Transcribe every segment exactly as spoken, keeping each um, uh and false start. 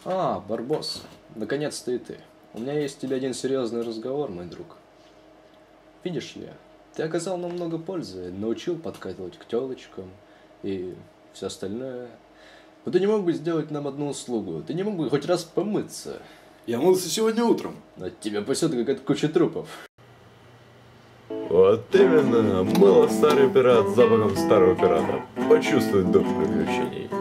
А, Барбос, наконец-то и ты. У меня есть к тебе один серьезный разговор, мой друг. Видишь ли, ты оказал нам много пользы, научил подкатывать к телочкам и все остальное. Но ты не мог бы сделать нам одну услугу? Ты не мог бы хоть раз помыться? Я мылся сегодня утром. От тебя пасет как от кучи трупов. Вот именно, мыло старый пират с запахом старого пирата. Почувствуй дух приключений.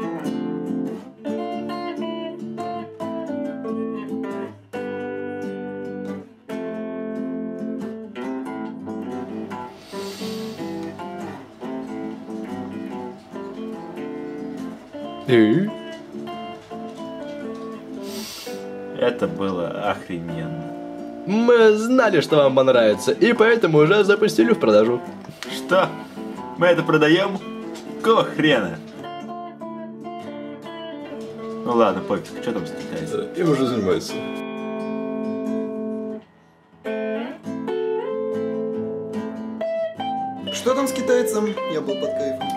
И? Это было охрененно. Мы знали, что вам понравится, и поэтому уже запустили в продажу. Что? Мы это продаем? Какого хрена? Ну ладно, пофиг, что там с китайцем? Им уже занимается. Что там с китайцем? Я был под кайфом.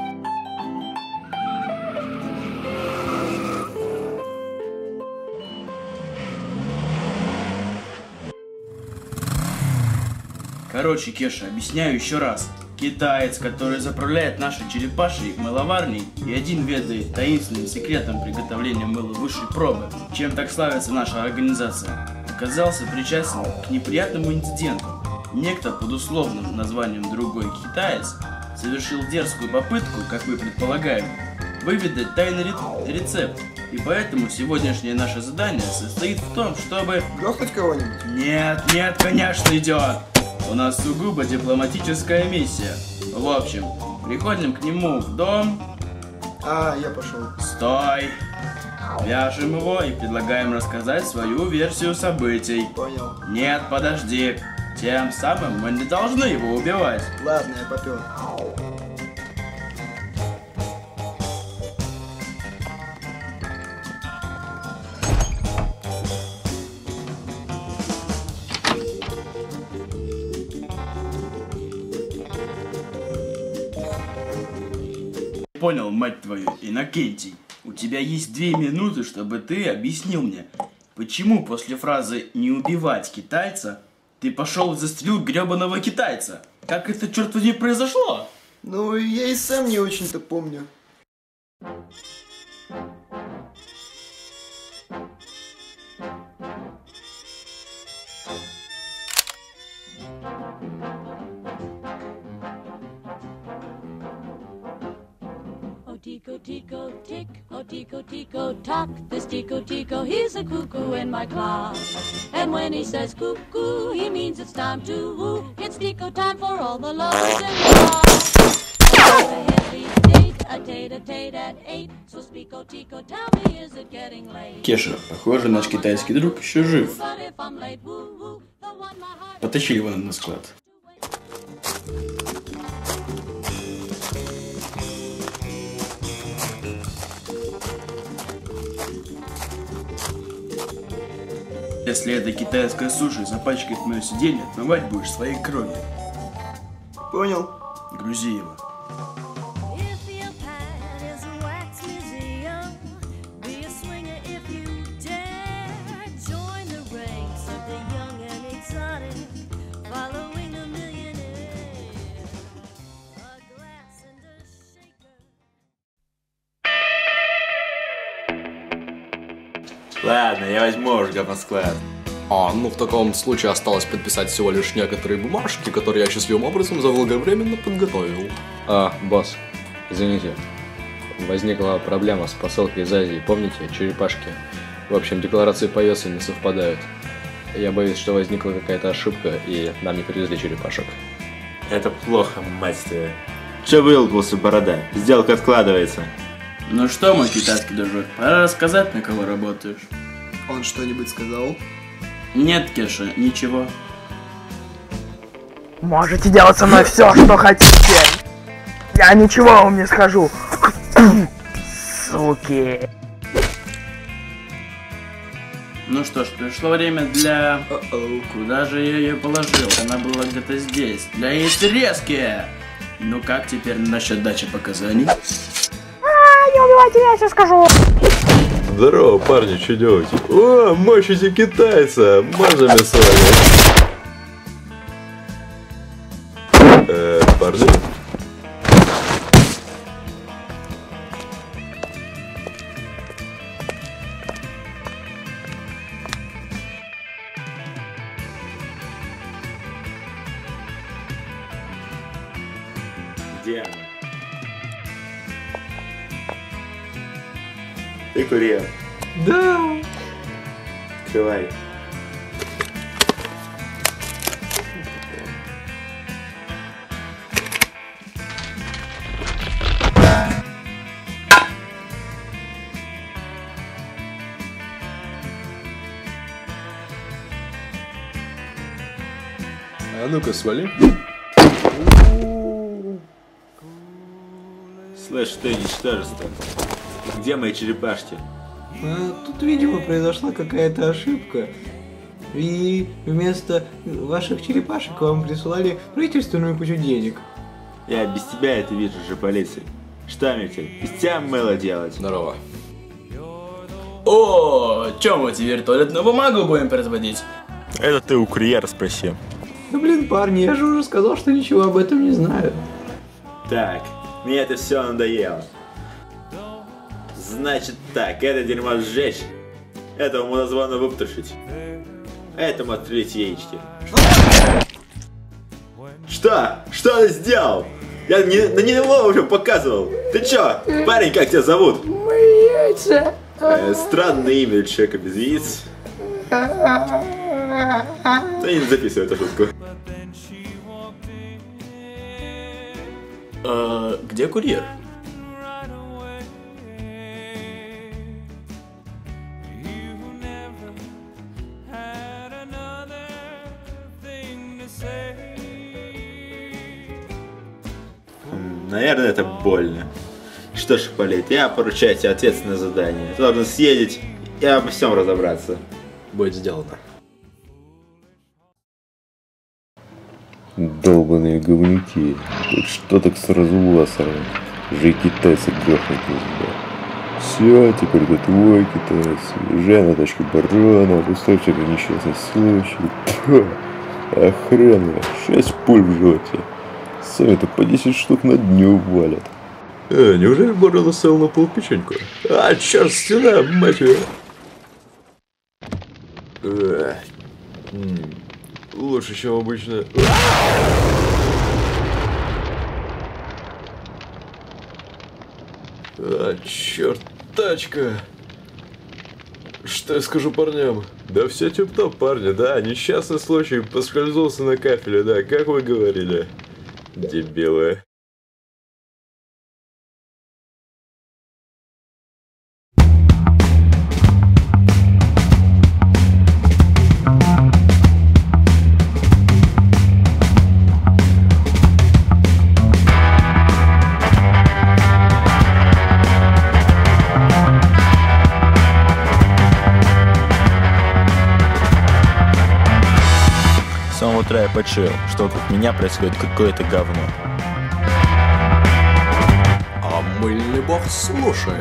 Короче, Кеша, объясняю еще раз. Китаец, который заправляет нашей черепашей мыловарней и один ведает таинственным секретом приготовления мыла высшей пробы, чем так славится наша организация, оказался причастен к неприятному инциденту. Некто под условным названием «другой китаец» совершил дерзкую попытку, как мы предполагаем, выведать тайный рецепт. И поэтому сегодняшнее наше задание состоит в том, чтобы... Грохнуть кого-нибудь? Нет, нет, конечно, идиот! У нас сугубо дипломатическая миссия. В общем, приходим к нему в дом. А, я пошел. Стой! Вяжем его и предлагаем рассказать свою версию событий. Понял. Нет, подожди. Тем самым мы не должны его убивать. Ладно, я попер. Понял, мать твою, Иннокентий. У тебя есть две минуты, чтобы ты объяснил мне, почему после фразы «не убивать китайца» ты пошел и застрелил гребаного китайца. Как это, черт возьми, произошло? Ну, я и сам не очень-то помню. Tico, tico, tick, oh tico, tico, tock. This tico, tico, he's a cuckoo in my clock. And when he says cuckoo, he means it's time to woo. It's tico time for all the lovers in the bar. A heavy date, a tate, a tate at eight. So speak, oh tico, tell me, is it getting late? Кеша, похоже, наш китайский друг еще жив. But if I'm late, woo, woo, the one my heart... Потащи его на склад. Если эта китайская суши запачкает мое сиденье, отмывать будешь своей кровью. Понял. Грузи его. Ладно, я возьму уж говносклад. А, ну в таком случае осталось подписать всего лишь некоторые бумажки, которые я счастливым образом заблаговременно подготовил. А, босс, извините. Возникла проблема с посылкой из Азии, помните, черепашки? В общем, декларации по весу не совпадают. Я боюсь, что возникла какая-то ошибка, и нам не привезли черепашек. Это плохо, мать твою. Че вылупился, борода? Сделка откладывается. Ну что, мой китайский дружок, пора рассказать, на кого работаешь. Он что-нибудь сказал? Нет, Кеша, ничего. Можете делать со мной все, что хотите. Я ничего вам не скажу. Суки. Ну что ж, пришло время для... Uh-oh. Куда же я ее положил? Она была где-то здесь. Для яйцерезки! Ну как теперь насчет дачи показаний? А, не убивайте, я сейчас скажу. Здорово, парни, что делаете? О, мочите китайца! Можно мне с вами? Э, парни? Где она? Ты курил? Да. Открывай. А ну-ка, свали. Слышь, ты ничтожество. Где мои черепашки? А, тут, видимо, произошла какая-то ошибка. И вместо ваших черепашек вам присылали правительственную кучу денег. Я без тебя это вижу же, полиция. Что мне теперь? Из тебя мыло делать? Здорово. О, чё мы теперь туалетную бумагу будем производить? Это ты у курьера спроси. Да блин, парни, я же уже сказал, что ничего об этом не знаю. Так, мне это все надоело. Значит так, это дерьмо сжечь, этому мудозвона выпотрошить, этому отстрелить яички. Что? Что ты сделал? Я не, на него уже показывал. Ты чё? Парень, как тебя зовут? Мои яйца. Э, странное имя для человека без яиц. Да не записывай эту шутку. А, где курьер? Наверное, это больно. Что ж, Полит, я поручаю тебе ответственное задание. Ты должен съездить и обо всем разобраться. Будет сделано. Долбаные говнюки. Тут что так сразу глаз сорвать? Же и китайцы грохнуть нельзя. Все, теперь это твой китаец. Езжай на тачке барана, пустой всякий несчастный случай. Пф, охрана, шесть пуль в животе. Сами-то по десять штук на дню валят. Э, неужели Бородо сел на полпеченьку? А, черт, стена, мать ее. Э, м, лучше, чем обычно. А, черт, тачка. Что я скажу парням? Да все тип-топ, парни, да, несчастный случай, поскользнулся на кафеле, да, как вы говорили. Дебилы. С самого утра я почуял, что вокруг меня происходит какое-то говно. А мыльный бог слушает.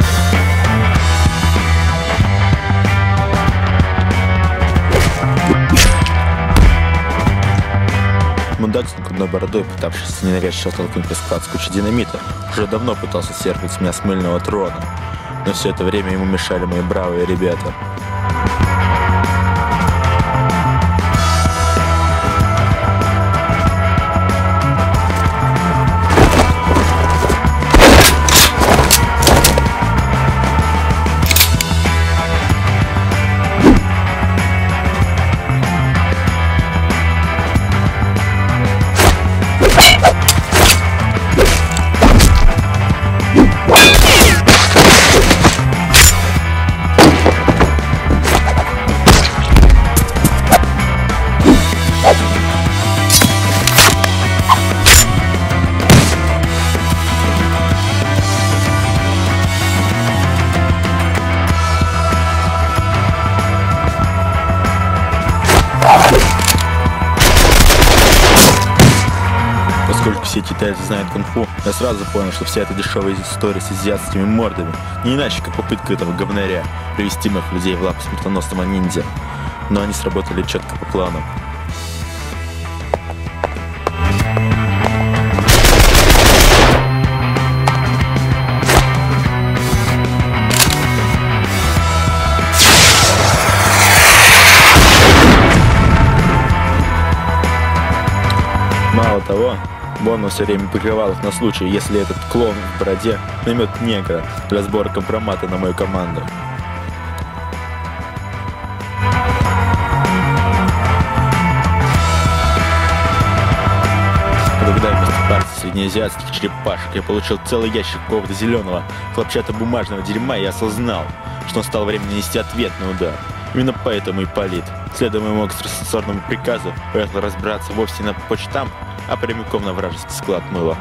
Мудак с накладной бородой, пытавшийся ненавязчиво толкнуть в склад с кучей динамита, уже давно пытался сверхнуть меня с мыльного трона, но все это время ему мешали мои бравые ребята. все китайцы знают кунг-фу, я сразу понял, что вся эта дешевая история с азиатскими мордами не иначе, как попытка этого говнаря привести моих людей в лапы смертоносного ниндзя. Но они сработали четко по плану. Мало того, Бонно все время прикрывал их на случай, если этот клоун в бороде наймет негра для сбора компромата на мою команду. Когда вместо партии среднеазиатских черепашек я получил целый ящик какого-то зеленого хлопчатобумажного дерьма, я осознал, что настало время нанести ответный удар. Именно поэтому Ипполит, следуя моему экстрасенсорному приказу, поехал разбираться вовсе не на почтамп, а прямиком на вражеский склад мыла.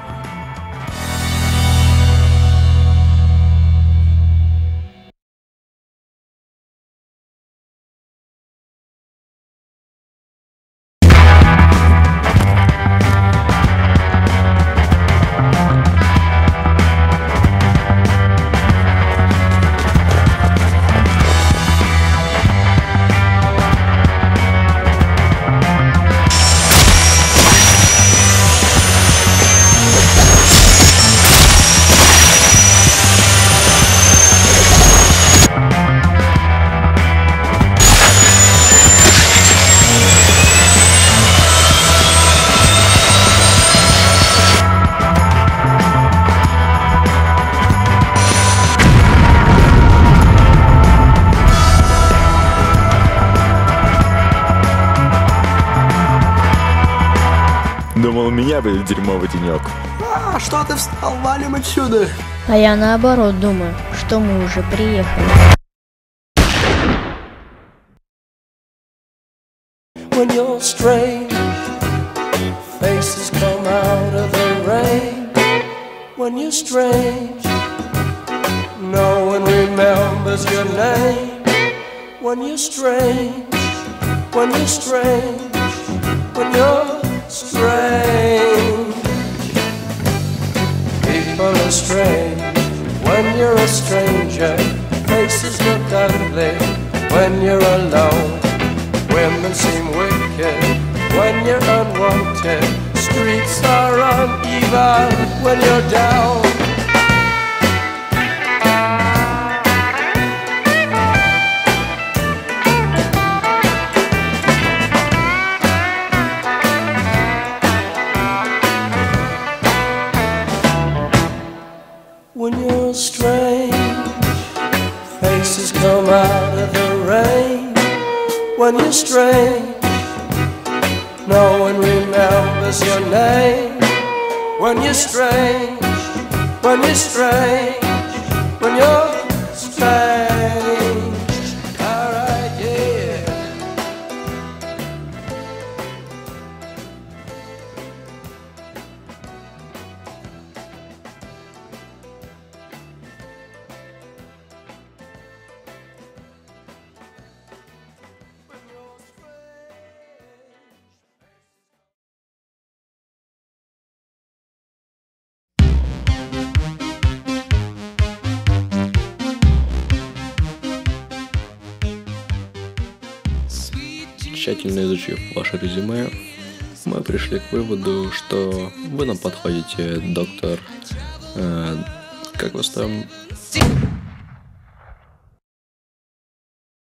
Думал, у меня будет дерьмовый денек. А, что ты встал? Валим отсюда! А я наоборот думаю, что мы уже приехали. When you're strange, faces come out of the rain. When you're strange, no one remembers your name. When you're strange, when you're strange, when you're strange, people are strange. When you're a stranger, faces look ugly. When you're alone, women seem wicked. When you're unwanted, streets are uneven. When you're down, when you're strange, faces come out of the rain. When you're strange, no one remembers your name. When you're strange, when you're strange, when you're strange. Alright, yeah. Тщательно изучив ваше резюме, мы пришли к выводу, что вы нам подходите, доктор... Э, как вас там?